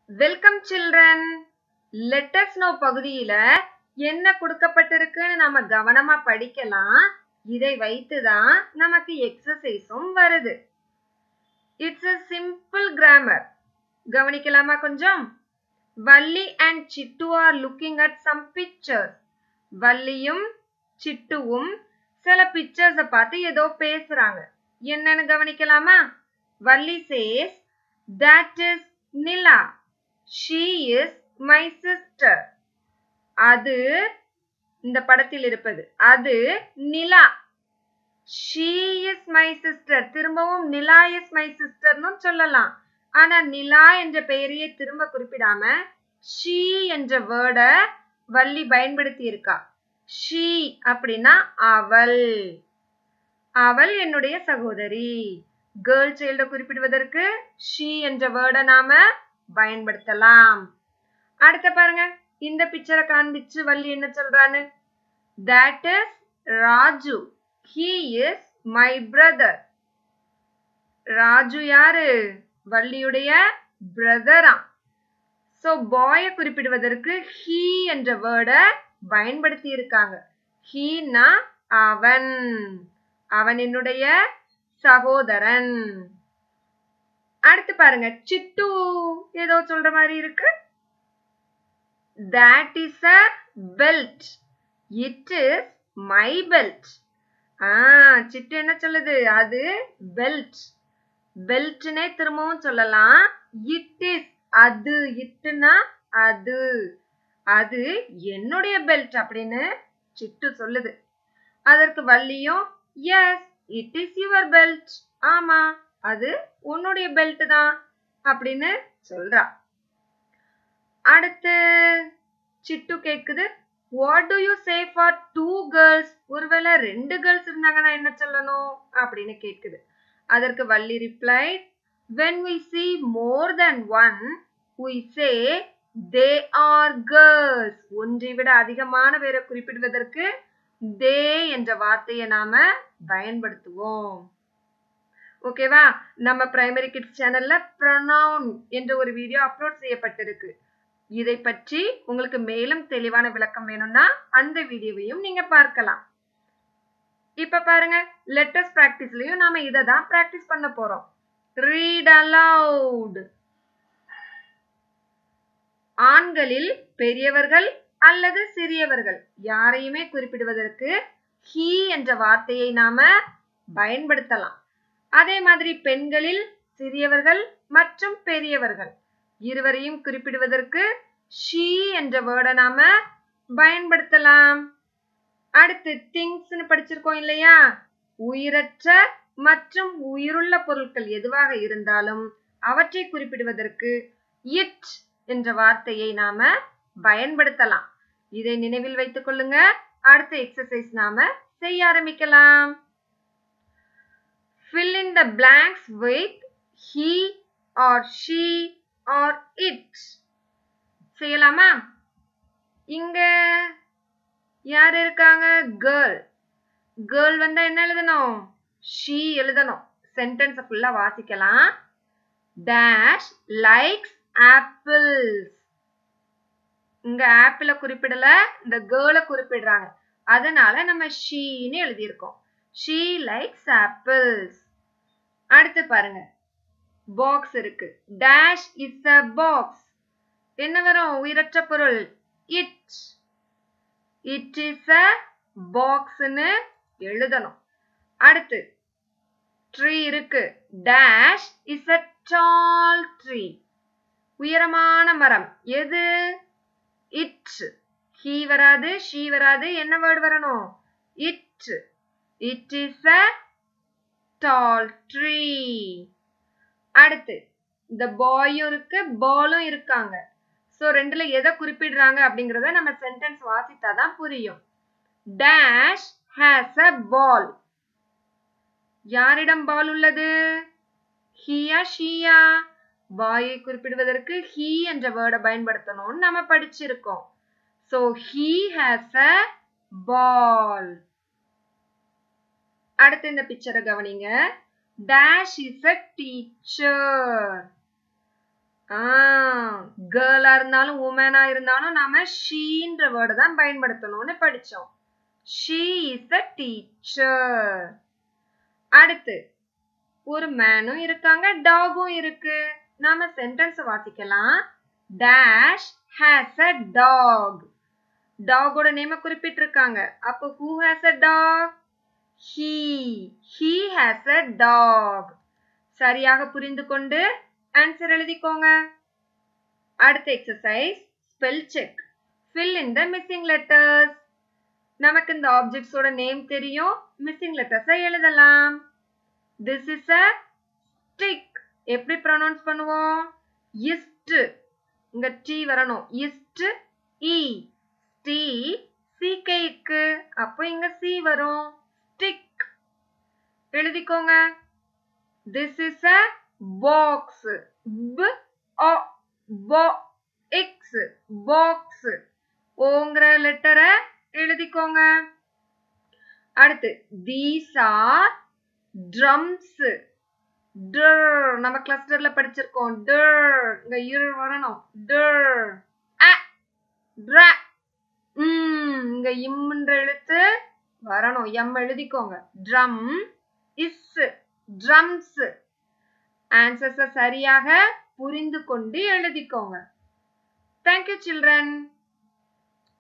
Welcome children. Let us know பகுதியில என்ன கொடுக்கப்பட்டிருக்குன்னு நாம கவனமா படிக்கலாம். இதை வைத்துதான் நமக்கு எக்ஸசைஸும் வருது. It's a simple grammar. கவனிக்கலாமா கொஞ்சம்? Valli and situ are looking at some pictures. வள்ளியும் சிட்டுவும் சில பிக்சர்ஸ பார்த்து ஏதோ பேசுறாங்க. என்னன்னு கவனிக்கலாமா? Valli says, that is Nila. She is my sister. அது இந்த படத்தில் இருப்பது அது நிலா. She is my sister. திரும்பவும் நிலா is my sister னு சொல்லலாம். ஆனா நிலா என்ற பெயரையே திரும்ப குறிப்பிடாம she என்ற வேர்ட வள்ளி பயன்படுத்தி இருக்கா. she அப்படின்னா அவள். அவள் என்னுடைய சகோதரி. கேர்ள் சைல்ட குறிப்பிடுவதற்கு she என்ற வேர்ட நாம பயன்படுத்தலாம். அடுத்த பாருங்க, இந்த பிக்சரை காண்பிச்சு வள்ளி என்ன சொல்றான்னு. That is Raju. He is my brother. Raju யாரு? வள்ளியுடைய பிரதரா. சோ பாய குறிப்பிடுவதற்கு he என்ற வேர்ட பயன்படுத்தி இருக்காங்க. he னா அவன். அவன் என்னுடைய சகோதரன். அடுத்து பாருங்க, சிட்டு ஏதோ சொல்ற மாதிரி இருக்கு. That is a belt. It is my belt. சிட்டு என்ன சொல்லுது? அது பெல்ட். பெல்ட்னே திரும்பவும் சொல்லலாம். It is அது. இட்னா அது. அது என்னுடைய பெல்ட் அப்படின்னு சிட்டு சொல்லுது. அதற்கு வள்ளியும் yes, it is your belt. ஆமா, அது உன்னுடைய பெல்ட் தான் அப்படின்னு சொல்றா. அடுத்து சிட்டு கேக்குது, what do you say for two girls? ஒருவேளை ரெண்டு girls இருந்தாங்கன்னா என்ன சொல்லணும் அப்படின்னு கேக்குது. அதற்கு Valli replied, when we see more than one, we say they are girls. ஒன்றை விட அதிகமான பேரை குறிப்பிடுவதற்கு they என்ற வார்த்தையை நாம பயன்படுத்துவோம். ஓகேவா? நம்ம பிரைமரி கிட்ஸ் சேனல்ல ப்ரொனவுன் என்ற ஒரு வீடியோ அப்லோட் செய்யப்பட்டிருக்கு. இதை பற்றி உங்களுக்கு மேலும் தெளிவான விளக்கம் வேணும்னா அந்த வீடியோவையும் நீங்க பார்க்கலாம். இப்ப பாருங்க, லெட்டர்ஸ் பிராக்டிஸ்லயும் நாம இதை தான் பிராக்டிஸ் பண்ண போறோம். Read aloud. ஆண்களில் பெரியவர்கள் அல்லது சிறியவர்கள் யாரையுமே குறிப்பிடுவதற்கு he என்ற வார்த்தையை நாம பயன்படுத்தலாம். அதே மாதிரி பெண்களில் சிறியவர்கள் மற்றும் பெரியவர்கள் இருவரையும் குறிப்பிடுவதற்கு she என்ற வேர்டை நாம பயன்படுத்தலாம். அடுத்து திங்ஸ்னு படிச்சிருக்கோம் இல்லையா? உயிரற்ற மற்றும் உயிருள்ள பொருட்கள் எதுவாக இருந்தாலும் அவற்றை குறிப்பிடுவதற்கு it என்ற வார்த்தையை நாம பயன்படுத்தலாம். இதை நினைவில் வைத்துக் கொள்ளுங்க. அடுத்த எக்ஸசைஸ் நாம செய்ய ஆரம்பிக்கலாம். Fill in the blanks with he or she or it. செய்யலாமா? இங்க யார் இருக்காங்க? கேர்ள். கேர்ள் வந்தா என்ன எழுதணும்? she எழுதணும். சென்டென்ஸ் ஃபுல்லா வாசிக்கலாம். dash likes apples. இங்க ஆப்பிள குறிப்பிடல, இந்த கேர்ள குறிப்பிடுறாங்க. அதனால நம்ம sheன்னு எழுதியிருக்கோம். she likes apples. அடுத்து பாருங்க, பாக்ஸ் இருக்கு. dash is a box. என்ன வரும்? உயிரற்ற பொருள் it. it is a box ன்னு எழுதணும். அடுத்து tree இருக்கு. dash is a tall tree. உயரமான மரம் எது? it. he வராது, she வராது, என்ன வேர்டு வரணும்? it. it is a tall tree. அடுத்து இந்த பாயும் இருக்கு, பாலும் இருக்காங்க. சோ ரெண்டுல எதை குறிப்பிடுறாங்க அப்படிங்கறத நம்ம சென்டென்ஸ் வாசித்தாதான் புரியும். dash has a ball. யாரிடம் பால் உள்ளது? ஹீயா ஷீயா? பாயை குறிப்பிடுவதற்கு he என்ற வேர்டை பயன்படுத்தணும்னு நம்ம படிச்சிருக்கோம். So he has a ball. அடுத்து இந்த பிக்சரை கவனிங்க. dash is a teacher. கேர்ளா இருந்தாலும் உமனா இருந்தாலும் நாம ஷீன்ற வேர்டு தான் பயன்படுத்தணும்னு படிச்சோம். She is a teacher. அடுத்து ஒரு மேனும் இருக்காங்க, டாகும் இருக்கு. நாம சென்டென்ஸ் வாசிக்கலாம். Dash has a dog. டாகோட நேம குறிப்பிட்டிருக்காங்க. அப்போ who has a dog? He has a dog. சரியாக புரிந்து கொண்டு ஆன்சர் எழுதிக்கோங்க. அடுத்த exercise spell check. fill in the missing letters. நமக்கு இந்த ஆப்ஜெக்ட்ஸோட நேம் தெரியும், மிஸ்ஸிங் லெட்டர்ஸை எழுதலாம். this is a stick. எப்படி ப்ரொனவுன்ஸ் பண்ணுவோம்? இஸ்ட். இங்க டி வரணும். இஸ்ட் இ. டி சிகைக்கு, அப்போ இங்க சி வரும். ஸ்டிக் எழுதிக்கோங்க. this is a box. b o bo x box. ஓங்கற லெட்டரை எழுதிக்கோங்க. அடுத்து these are drums. நம்ம கிளஸ்டர்ல படிச்சிருக்கோம். இங்க இரு வரணும். இங்க இம்ன்ற எழுத்து வரணும். எம் எழுதிக்கோங்க. Drum is drums. ஆன்சர்ஸை சரியாக புரிந்து கொண்டு எழுதிக்கோங்க. Thank you children.